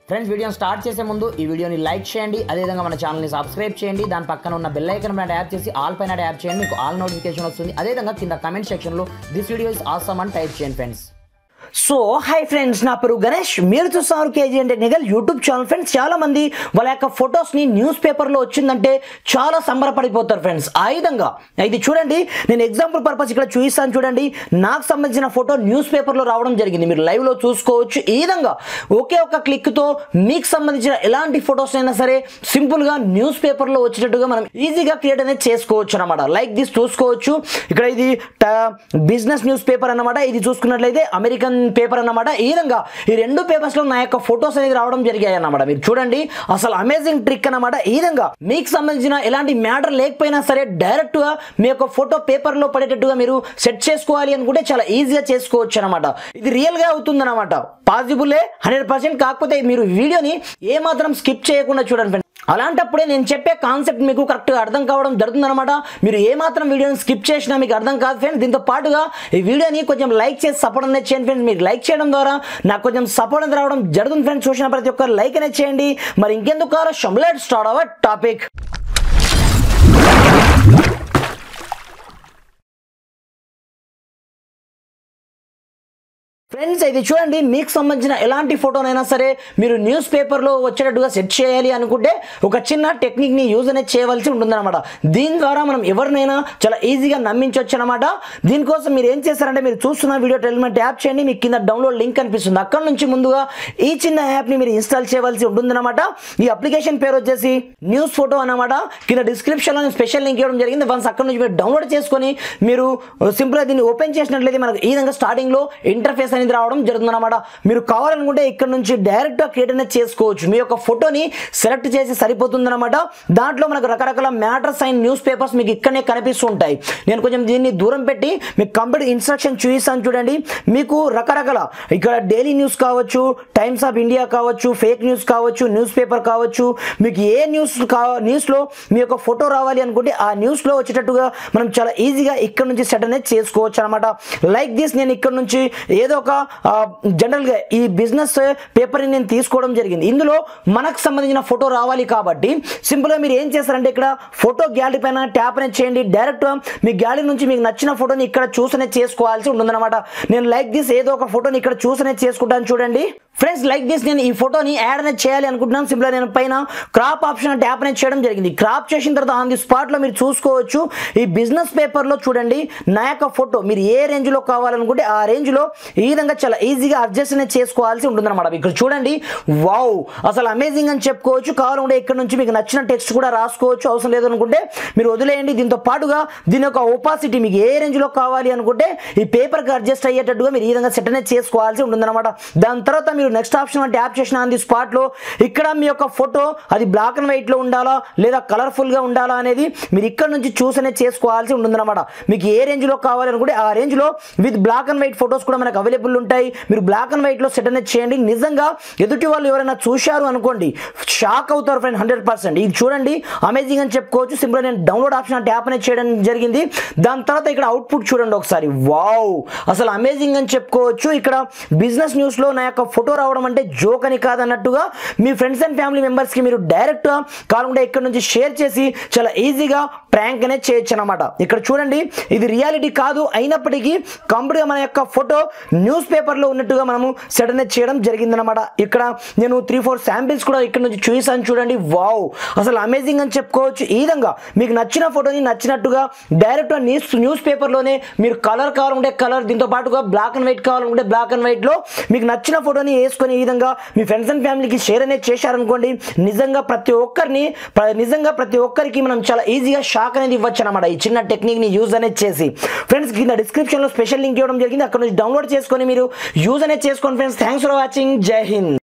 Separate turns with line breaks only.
Friends వీడియోని start చేసే ముందు ఈ వీడియోని లైక్ చేయండి, అదేవిధంగా మన ఛానల్ని సబ్స్క్రైబ్ చేయండి, దాని పక్కన ఉన్న బెల్ ఐకాన్ పైన ట్యాప్ చేసి ఆల్ పైన ట్యాప్ చేయండి, మీకు ఆల్ నోటిఫికేషన్ వస్తుంది. అదేవిధంగా కింద కమెంట్ సెక్షన్లో దిస్ వీడియో ఇస్ ఆసమ్ అని టైప్ చేయండి ఫ్రెండ్స్.
సో హాయ్ ఫ్రెండ్స్, నా పేరు గణేష్, మీరు చూస్తున్నారు KGN technical YouTube channel. Friends చాలా మంది వాళ్ళ యొక్క ఫొటోస్ని న్యూస్ పేపర్లో వచ్చిందంటే చాలా సంబరపడిపోతారు ఫ్రెండ్స్. ఆ విధంగా ఇది చూడండి, నేను ఎగ్జాంపుల్ పర్పస్ ఇక్కడ చూపిస్తాను చూడండి. నాకు సంబంధించిన ఫోటో న్యూస్ పేపర్లో రావడం జరిగింది, మీరు లైవ్లో చూసుకోవచ్చు. ఈ విధంగా ఒకే ఒక క్లిక్తో మీకు సంబంధించిన ఎలాంటి ఫొటోస్ అయినా సరే సింపుల్గా న్యూస్ పేపర్లో వచ్చేటట్టుగా మనం ఈజీగా క్రియేట్ అనేది చేసుకోవచ్చు అనమాట. లైక్ దిస్ చూసుకోవచ్చు. ఇక్కడ ఇది బిజినెస్ న్యూస్ పేపర్ అన్నమాట. ఇది చూసుకున్నట్లయితే అమెరికన్ పేపర్ అన్నమాట. ఈ విధంగా ఈ రెండు పేపర్స్ లో నా యొక్క ఫొటోస్ అనేది రావడం జరిగాయి అన్నమాట. మీరు చూడండి, అసలు అమేజింగ్ ట్రిక్ అన్నమాట. ఈ విధంగా మీకు సంబంధించిన ఎలాంటి మ్యాటర్ లేకపోయినా సరే డైరెక్ట్ గా మీ యొక్క ఫోటో పేపర్ లో పడేటట్టుగా మీరు సెట్ చేసుకోవాలి అనుకుంటే చాలా ఈజీగా చేసుకోవచ్చు అనమాట. ఇది రియల్ గా అవుతుంది అనమాట. పాసిబులే 100%. కాకపోతే మీరు వీడియోని ఏ మాత్రం స్కిప్ చేయకుండా చూడండి. అలాంటప్పుడే నేను చెప్పే కాన్సెప్ట్ మీకు కరెక్ట్గా అర్థం కావడం జరుగుతుంది అనమాట. మీరు ఏమాత్రం వీడియోని స్కిప్ చేసినా మీకు అర్థం కాదు ఫ్రెండ్స్. దీంతో పాటుగా ఈ వీడియోని కొంచెం లైక్ చేసి సపోర్ట్ అనేది చేయండి ఫ్రెండ్స్. మీరు లైక్ చేయడం ద్వారా నాకు కొంచెం సపోర్ట్ అనేది రావడం జరుగుతుంది ఫ్రెండ్స్. చూసిన ప్రతి ఒక్కరు లైక్ అనేది చేయండి. మరి ఇంకెందుకు కాలం, let's start our topic. Friends ఇది చూడండి, మీకు సంబంధించిన ఎలాంటి ఫోటోనైనా సరే మీరు న్యూస్ పేపర్లో వచ్చేటట్టుగా సెట్ చేయాలి అనుకుంటే ఒక చిన్న టెక్నిక్ని యూజ్ అనేది చేయవలసి ఉంటుందన్నమాట. దీని ద్వారా మనం ఎవరినైనా చాలా ఈజీగా నమ్మించవచ్చు అనమాట. దీనికోసం మీరు ఏం చేస్తారంటే, మీరు చూస్తున్న వీడియో టెలిమెంట్ యాప్ చేయండి, మీకు కింద డౌన్లోడ్ లింక్ కనిపిస్తుంది. అక్కడ నుంచి ముందుగా ఈ చిన్న యాప్ని మీరు ఇన్స్టాల్ చేయవలసి ఉంటుందన్నమాట. ఈ అప్లికేషన్ పేరు వచ్చేసి న్యూస్ ఫోటో అన్నమాట. కింద డిస్క్రిప్షన్లో స్పెషల్ లింక్ ఇవ్వడం జరిగింది. వన్స్ అక్కడ నుంచి మీరు డౌన్లోడ్ చేసుకొని మీరు సింపుల్గా దీన్ని ఓపెన్ చేసినట్లయితే మనకు ఈ విధంగా స్టార్టింగ్లో ఇంటర్ఫేస్ అనేది రావడం జరుగుతుందన్నమాట. మీరు కావాలనుకుంటే ఇక్కడ నుంచి డైరెక్ట్ గా క్రియేట్ అనేది చేసుకోవచ్చు. మీ యొక్క ఫోటోని సెలెక్ట్ చేసి సరిపోతుందన్నమాట. దాంట్లో మనకు రకరకాల మ్యాటర్స్ అండ్ న్యూస్ పేపర్స్ మీకు ఇక్కడనే కనిపిస్తూ ఉంటాయి. నేను కొంచెం దీన్ని దూరం పెట్టి మీకు కంప్లీట్ ఇన్స్ట్రక్షన్ చూపిస్తాను చూడండి. మీకు రకరకాల ఇక్కడ డైలీ న్యూస్ కావచ్చు, టైమ్స్ ఆఫ్ ఇండియా కావచ్చు, ఫేక్ న్యూస్ కావచ్చు, న్యూస్ పేపర్ కావచ్చు. మీకు ఏ న్యూస్లో మీ యొక్క ఫోటో రావాలి అనుకుంటే ఆ న్యూస్లో వచ్చేటట్టుగా మనం చాలా ఈజీగా ఇక్కడ నుంచి సెట్ అనేది చేసుకోవచ్చు అనమాట. లైక్ దిస్ నేను ఇక్కడ నుంచి ఏదో ఒక జనరల్గా ఈ బిజినెస్ పేపర్ని నేను తీసుకోవడం జరిగింది. ఇందులో మనకు సంబంధించిన ఫోటో రావాలి కాబట్టి సింపుల్గా మీరు ఏం చేస్తారంటే, ఇక్కడ ఫోటో గ్యాలరీ పైన ట్యాప్ అనేది చేయండి. డైరెక్ట్ మీ గ్యాలరీ నుంచి మీకు నచ్చిన ఫోటోని ఇక్కడ చూసనే చేసుకోవాల్సి ఉంటుందన్నమాట. నేను లైక్ దిస్ ఏదో ఒక ఫోటోని ఇక్కడ చూసనే చేసుకుంటాను చూడండి ఫ్రెండ్స్. లైక్ దిస్ నేను ఈ ఫోటోని యాడ్ అనేది చేయాలి అనుకుంటున్నాను. సింపుల్గా నేను పైన క్రాప్ ఆప్షన్ ట్యాప్ అనేది చేయడం జరిగింది. క్రాప్ చేసిన తర్వాత ఆన్ ది స్పాట్లో మీరు చూసుకోవచ్చు. ఈ బిజినెస్ పేపర్లో చూడండి నా యొక్క ఫోటో మీరు ఏ రేంజ్లో కావాలనుకుంటే ఆ రేంజ్లో ఈ విధంగా చాలా ఈజీగా అడ్జస్ట్ అనేది చేసుకోవాల్సి ఉంటుందన్నమాట. ఇక్కడ చూడండి, వావ్ అసలు అమేజింగ్ అని చెప్పుకోవచ్చు. కావాలంటే ఇక్కడ నుంచి మీకు నచ్చిన టెక్స్ట్ కూడా రాసుకోవచ్చు. అవసరం లేదు అనుకుంటే మీరు వదిలేయండి. దీంతో పాటుగా దీని యొక్క ఒపాసిటీ మీకు ఏ రేంజ్లో కావాలి అనుకుంటే ఈ పేపర్కి అడ్జస్ట్ అయ్యేటట్టుగా మీరు ఈ విధంగా సెట్ అనేది చేసుకోవాల్సి ఉంటుందన్నమాట. దాని తర్వాత మీరు నెక్స్ట్ ఆప్షన్ ట్యాప్ చేసిన ఆన్ ది స్పాట్లో ఇక్కడ మీ యొక్క ఫోటో అది బ్లాక్ అండ్ వైట్లో ఉండాలా లేదా కలర్ఫుల్గా ఉండాలా అనేది మీరు ఇక్కడ నుంచి చూస్ అనేది చేసుకోవాల్సి ఉంటుందన్నమాట. మీకు ఏ రేంజ్లో కావాలి అనుకుంటే ఆ రేంజ్లో with black and white photos కూడా మనకు అవైలబుల్ ఉంటాయి. మీరు బ్లాక్ అండ్ వైట్లో సెట్ అనేది చేయండి. నిజంగా ఎదుటి వాళ్ళు ఎవరైనా చూశారు అనుకోండి, షాక్ అవుతారు ఫ్రెండ్ 100%. ఇది చూడండి అమేజింగ్ అని చెప్పుకోవచ్చు. సింపుల్గా నేను డౌన్లోడ్ ఆప్షన్ ట్యాప్ అనేది చేయడం జరిగింది. దాని తర్వాత ఇక్కడ అవుట్పుట్ చూడండి ఒకసారి, వావ్ అసలు అమేజింగ్ అని చెప్పుకోవచ్చు. ఇక్కడ బిజినెస్ న్యూస్లో నా యొక్క ఫోటో రావడం అంటే జోక్ అని కాదన్నట్టుగా మీ ఫ్రెండ్స్ అండ్ ఫ్యామిలీ మెంబర్స్కి మీరు డైరెక్ట్గా కాకుండా ఇక్కడ నుంచి షేర్ చేసి చాలా ఈజీగా ప్రాంక్ అనేది చేయొచ్చు అనమాట. ఇక్కడ చూడండి, ఇది రియాలిటీ కాదు అయినప్పటికీ కంప్లీట్గా మన యొక్క ఫోటో న్యూస్ పేపర్లో ఉన్నట్టుగా మనము సెట్ అనేది చేయడం జరిగిందనమాట. ఇక్కడ నేను 3-4 శాంపిల్స్ కూడా ఇక్కడ నుంచి చూసాను చూడండి. వావ్ అసలు అమేజింగ్ అని చెప్పుకోవచ్చు. ఈ విధంగా మీకు నచ్చిన ఫోటోని నచ్చినట్టుగా డైరెక్ట్గా న్యూస్ పేపర్లోనే మీరు కలర్ కావాలంటే కలర్, దీంతో పాటుగా బ్లాక్ అండ్ వైట్ కావాలనుకుంటే బ్లాక్ అండ్ వైట్లో మీకు నచ్చిన ఫోటోని వేసుకొని ఈ విధంగా మీ ఫ్రెండ్స్ అండ్ ఫ్యామిలీకి షేర్ అనేది చేశారనుకోండి, నిజంగా ప్రతి ఒక్కరికి మనం చాలా ఈజీగా షాక్ అనేది ఇవ్వచ్చు అనమాట ఈ చిన్న టెక్నిక్ని యూజ్ అనేది చేసి. ఫ్రెండ్స్ కింద డిస్క్రిప్షన్లో స్పెషల్ లింక్ ఇవ్వడం జరిగింది. అక్కడ నుంచి డౌన్లోడ్ చేసుకొని మీరు యూజ్ అనేది చేసుకోండి ఫ్రెండ్స్. Thanks for watching. జై హింద్.